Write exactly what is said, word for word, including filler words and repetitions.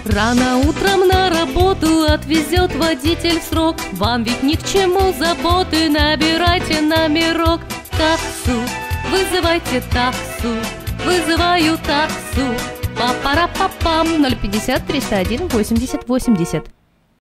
Рано утром на работу отвезет водитель в срок. Вам ведь ни к чему заботы, набирайте номерок. Таксу, вызывайте таксу, вызываю таксу. Па-пара-па-пам. Ноль пятьдесят триста один восемьдесят восемьдесят.